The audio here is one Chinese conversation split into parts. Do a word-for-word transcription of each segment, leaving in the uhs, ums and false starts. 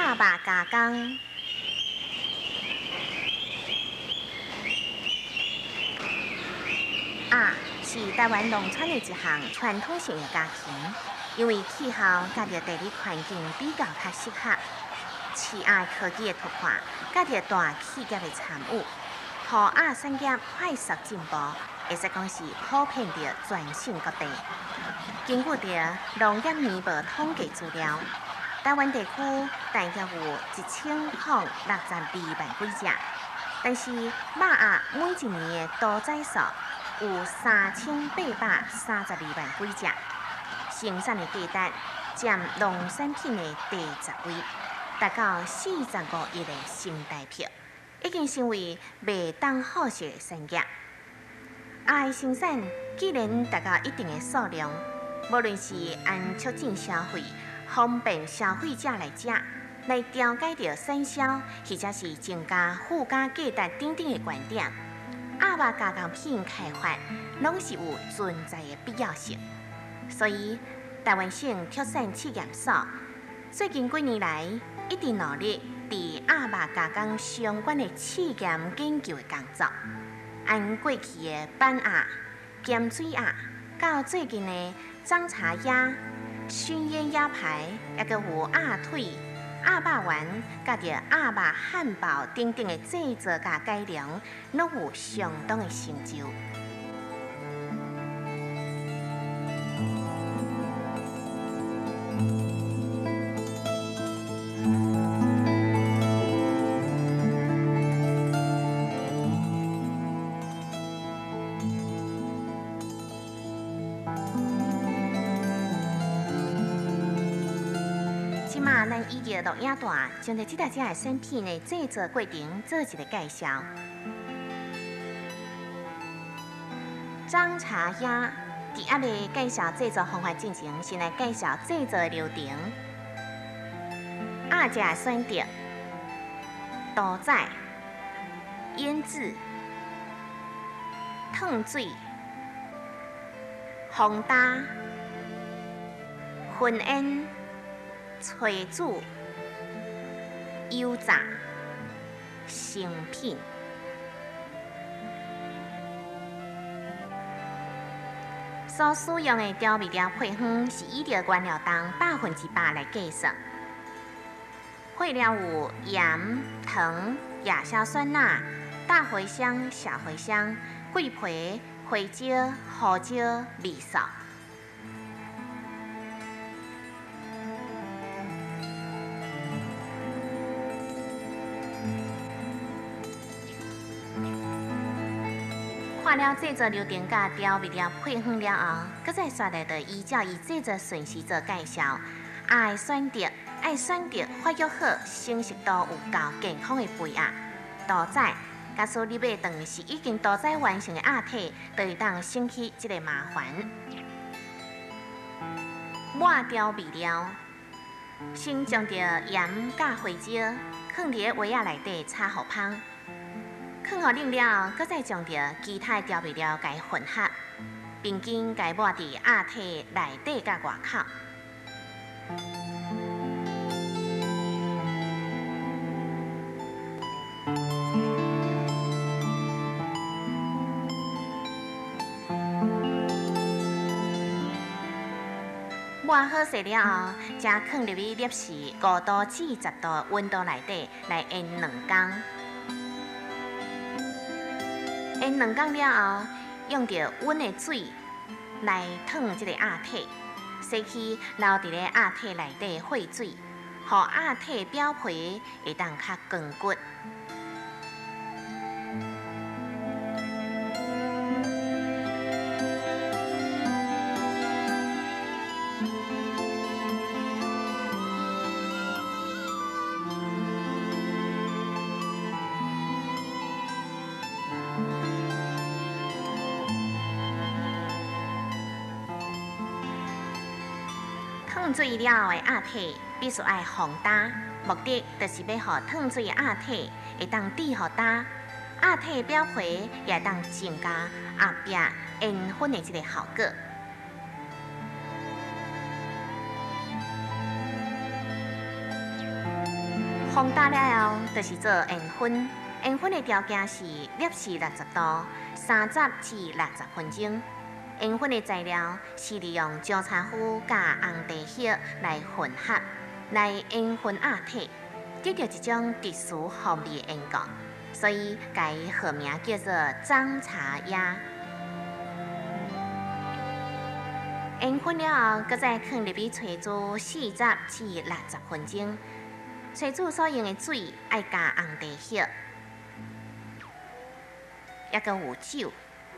鸭肉加工。鸭是台湾农村的一项传统性的家禽，因为气候甲着地理环境比较较适合，饲鸭科技的突破，甲着大企业的参与，互鸭产业快速进步，会使讲是普遍着全省各地。根据着农业年报统计资料，台湾地区大约有一千零六十二万几只，但是肉鸭每一年的屠宰数有三千八百三十二万几只，生产的价值占农产品的第十位，达到四十五亿的新台币，已经成为袂当好食的产业。鸭的生产既然达到一定的数量，无论是按促进消费、方便消费者来食，来调解着产销，或者是增加附加价值等等的观点，鸭肉加工品开发拢是有存在的必要性。所以，台湾省畜产企业所最近几年来一直努力伫鸭肉加工相关的试验研究的工作。按过去的板鸭、咸水鸭，到最近的章茶鸭、熏腌鸭排，也佮有鸭腿、鸭肉丸，甲着鸭肉汉堡等等的制作甲改良，拢有相当的成就。即马咱以着录影带，将着即大只的产品的制作过程做一个介绍。章茶鸭伫鸭咧介绍制作方法进前，先来介绍制作流程。鸭只的选择、屠宰、腌制、烫水、烘搭、熏腌、炊煮、油炸、成品。所使用的调味料配方是依照原料当百分之百来计算。配料有盐、糖、亚硝酸钠、大茴香、小茴香、桂皮、花椒、胡椒、味素。看了制作流程甲调味料配方了后，搁再刷来着依照伊制作顺序做介绍。鸭的选择爱选择发育好、成熟度有够健康的肥鸭。屠宰，假使你买当是已经屠宰完成的鸭体，就会当省去这个麻烦。抹调味料，先将着盐甲花椒放伫个锅仔内底炒好香。放好冷了，搁再将着其他调味料甲伊混合，并紧甲伊抹伫鸭体内底甲外口。抹好势了后，才放入去摄氏五度至十度温度内底来腌两工。腌两工了后，用着温的水来烫这个鸭体，洗去留伫咧鸭体内底的血水，互鸭体表皮会当较光骨。烫水了后的鸭体必须爱烘干，目的就是要互烫水的鸭体会当底互干，鸭体表皮也会当增加鸭壁烟熏的这个效果。 烘干了后，就是做烟熏。烟熏的条件是摄氏六十度，三十至六十分钟。烟熏的材料是利用椒茶糊加红茶叶来混合，来烟熏鸭体，得到一种特殊风味的烟膏，所以改号名叫做樟茶鸭。烟熏了后，搁再放入去炊煮四十至六十分钟。炊煮所用的水爱加红茶叶，也搁有酒。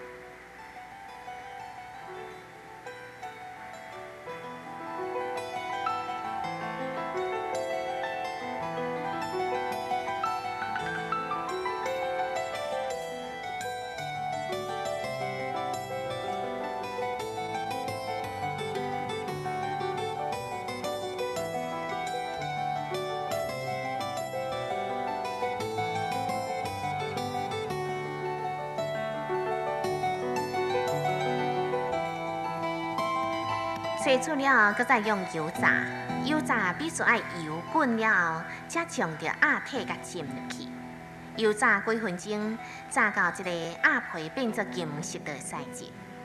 炊煮了后，搁再用油炸，油炸必须爱油滚了后，才将着鸭体甲浸入去。油炸几分钟，炸到一个鸭皮变作金色的材质。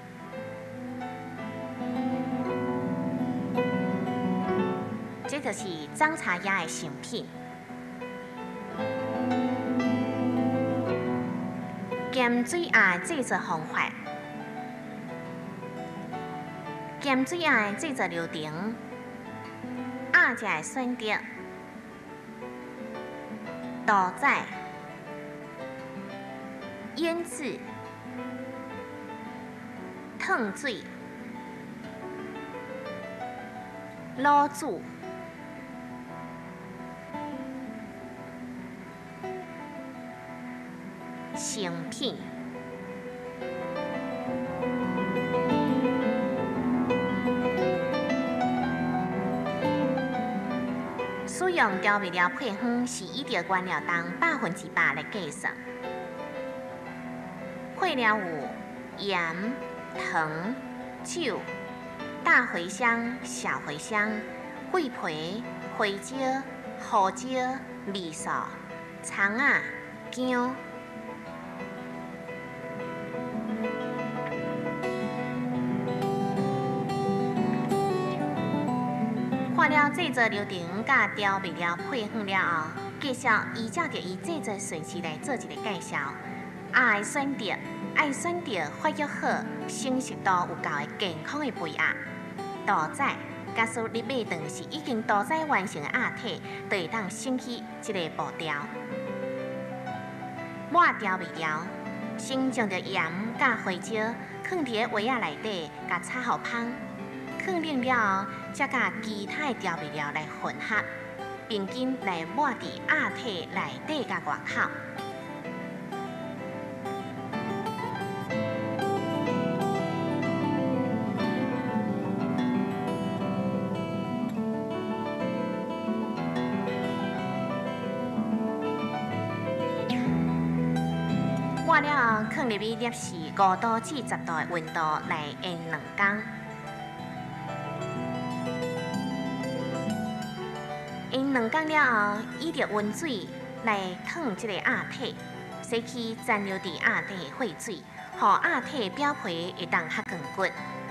这就是樟茶鸭的成品。咸水鸭制作方法。咸水鸭制作流程：鸭只会选择豆仔、腌制、烫水、卤煮、成品。使用调味料配方是依照原料重百分之百来计算。配料有盐、糖、酒、大茴香、小茴香、桂皮、花椒、胡椒、味素、葱仔、姜。看了制作流程甲调味料配方了后，继续依照着伊制作顺序来做一个介绍。鸭的选择爱选择发育好、成熟度有够的健康的肥鸭。豆仔，假使你买断是已经豆仔完成的鸭体，就会当省去这个步调。抹调味料，先将着盐甲花椒放伫个锅仔内底，甲炒好香。放冷了后，再甲其他的调味料来混合，并紧来抹伫鸭体内底甲外口。抹了后，放入去摄氏五度至十度的温度来腌两天。腌两天了后，依着温水来烫这个鸭体，洗去残留伫鸭体的血水，互鸭体表皮会当较光滑。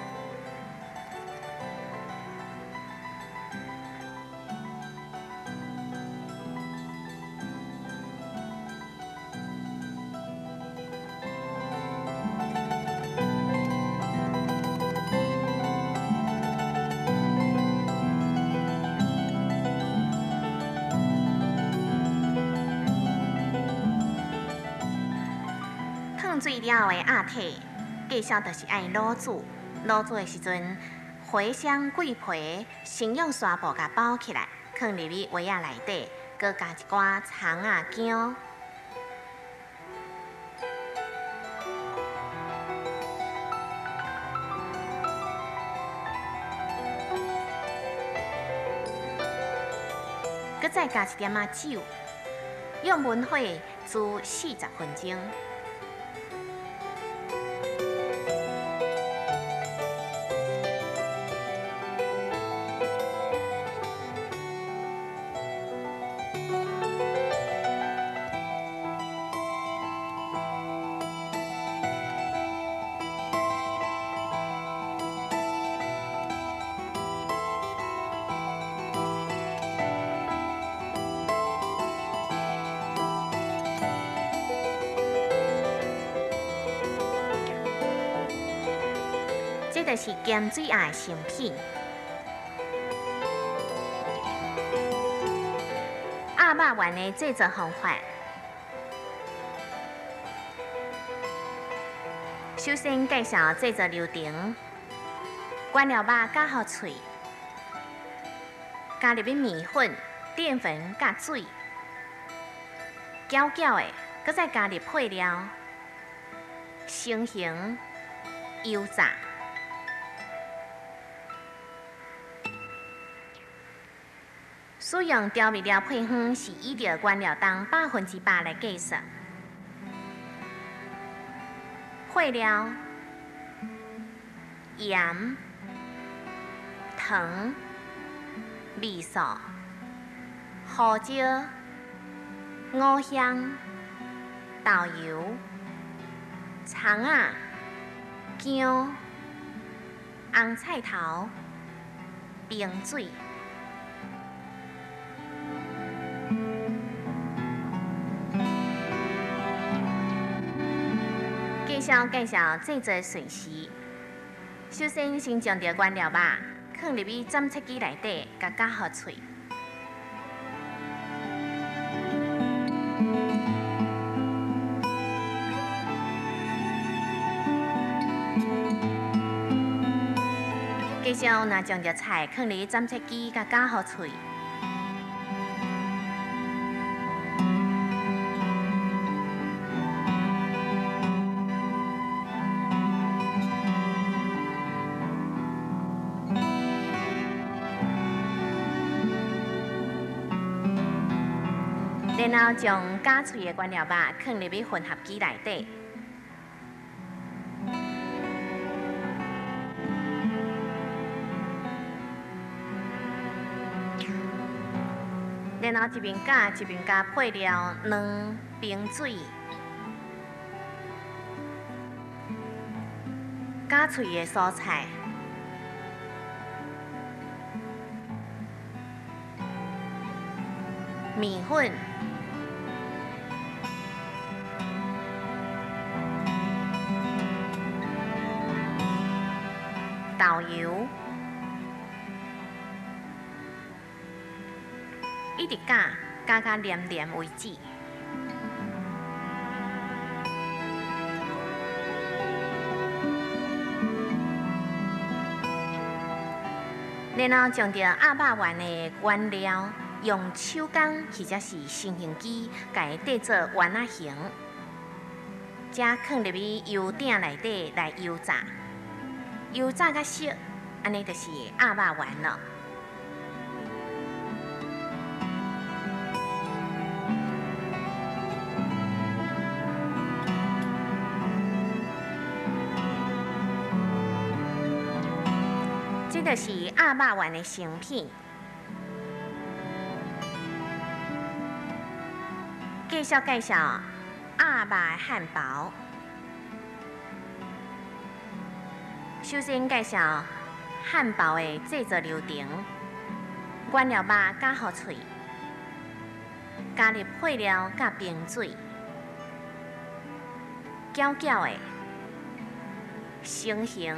烫水了后的鸭体，继续就是爱卤煮。卤煮的时阵，茴香、桂皮先用纱布甲包起来，放入去锅仔内底，搁加一寡葱仔、姜。搁再加一点仔酒，用文火煮四十分钟。 就是咸水鸭的成品。鸭肉丸的制作方法，首先介绍制作流程：原料肉夹好脆，加入去面粉、淀粉甲水，搅搅的，搁再加入配料，成型油炸。使用调味料配方是依照原料当百分之百来计算。配料：盐、糖、味素、胡椒、五香、豆油、葱仔、姜、红菜头、冰水。介绍介绍制作顺序。首先，先将着原料肉放入去检测机内底，甲夹好脆。继续，若将着菜放入去检测机，甲夹好脆。然后将加脆的原料肉放入去混合机内底，然后一边加一边加配料卵、冰水、加脆的蔬菜。面粉、豆油，一直加，加到黏黏为止。然后将着鸭肉丸的原料，用手工或者是成形机，甲伊制作丸仔形，再放入去油鼎内底来油炸。油炸较熟，安尼就是鸭肉丸了。这就是鸭肉丸的成品。介绍介绍鸭肉汉堡。首先介绍汉堡的制作流程：原料肉夹好脆，加入配料甲冰水，搅搅的，成型，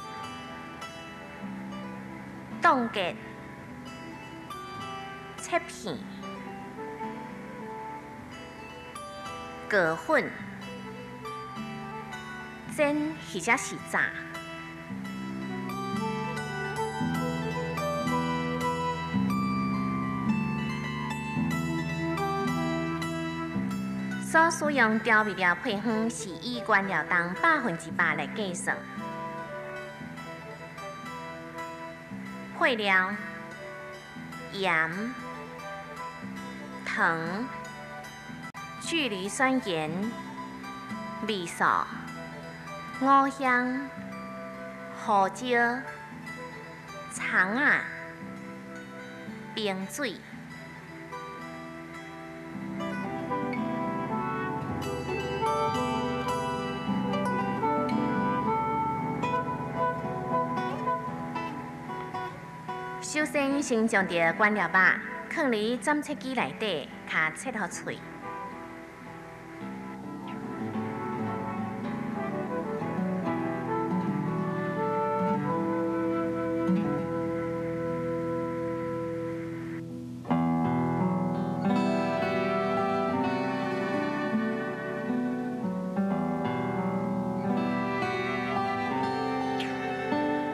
冻结，切片，裹粉，煎或者是炸。所使用调味料配方是以原料当百分之百来计算。配料：盐、糖、聚氯酸盐、味素、五香、胡椒、葱仔、冰水。首先，先将着原料肉放入检测机内底，卡切好脆。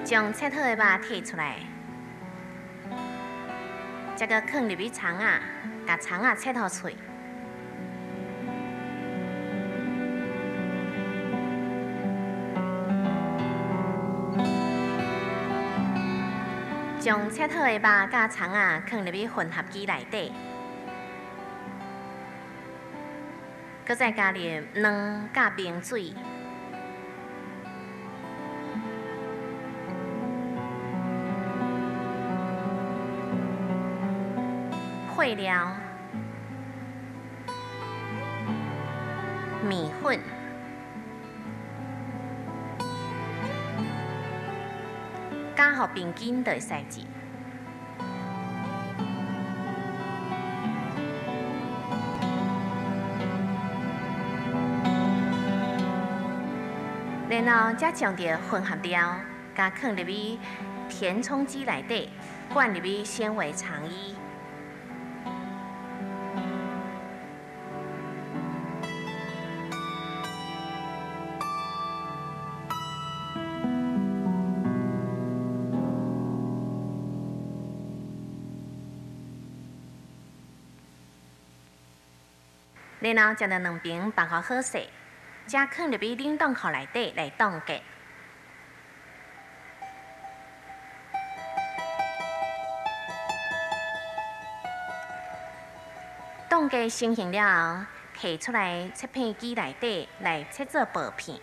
将切好的肉摕出来，再个放入去肠仔，甲肠仔切好脆。将切好的肉甲肠仔放入去混合机内底，搁再加入卵甲冰水。 配料、米粉、加好平均就会使煮。然后再将着混合料，加放入去填充机内底，灌入去纤维肠衣。 然后将着两边放好好势，再放入去冷冻库内底来冻结。冻结成型了后，摕出来切片机内底来切做薄片。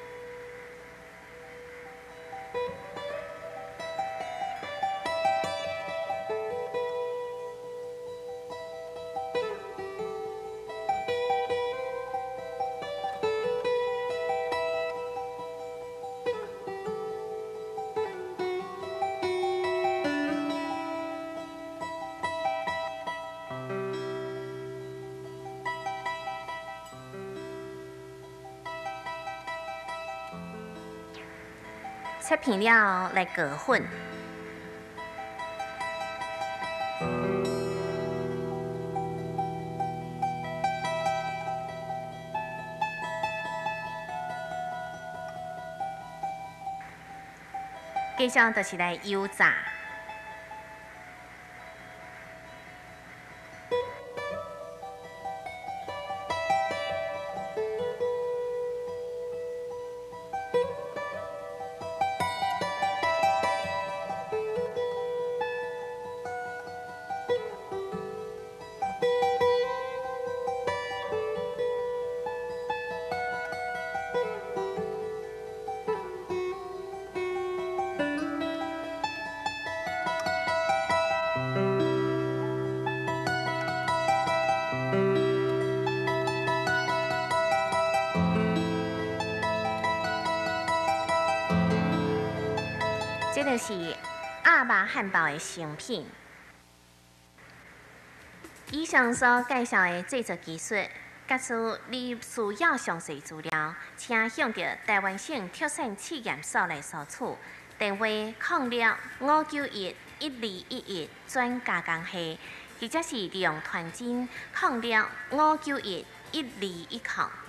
切片了来裹粉，接着就是来油炸。 这就是鸭肉汉堡的成品。以上所介绍的制作技术，假使你需要详细资料，请向着台湾省特产试验所来索取，电话零六五九一一二一一转加工系，或者是利用传真零六五九一一二一零。